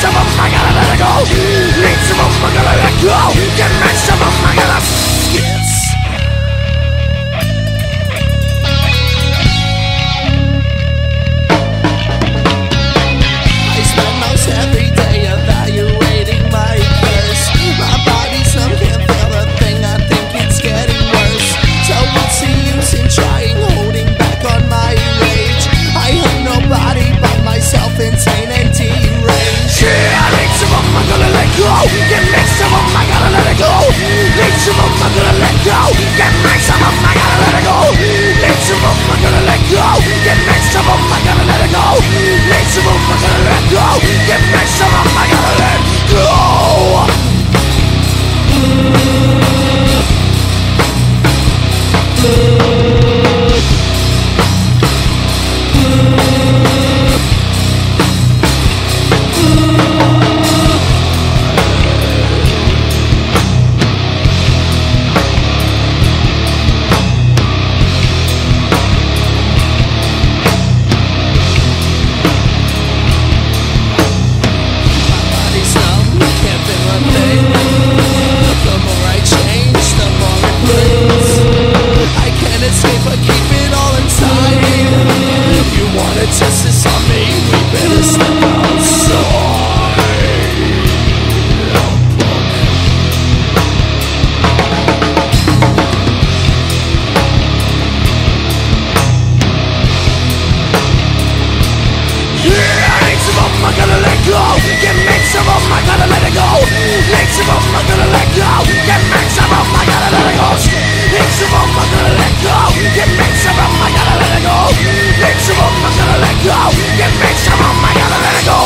some of them, I gotta let it go. Need some of them, I gotta let go. Give me some of them, I gotta skits. I spend most every day evaluating my curse. My body's numb, can't feel a thing, I think it's getting worse. So what's the use in trying, holding back on my rage? I hurt nobody but myself, insane and deranged. Yeah, I need some of them, I'm gonna let go. Give me some of them, I gotta let it go. Need some of them, I'm gonna let go. Give me some of them, I gotta let it go. Need some of them, I'm gonna let go. Give me some of them, I gotta let it go. Need some of them, I'm gonna let go. Give me some of them, I gotta let go. Justice on me, we better step outside. Yeah, I need some of them, I gotta let go. Give me some of them, I gotta let it go. Need some of them, I gotta let go. Give me some of them, I gotta let it go. Need some of them, I gotta let go. Give me some of them, I gotta let it go. Need some of them, I gotta let go. Give me some of them, I gotta let it go.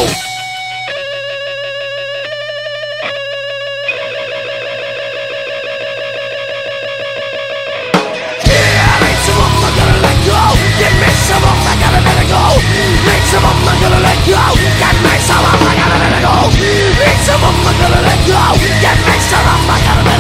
Yeah, I need some of them, I gotta let go. Give me some of them, I gotta let it go. Need some of them, I gotta let go. Give me some of them, I gotta let it go. Need some of them, I gotta let go. Give me some of them, I gotta let it go.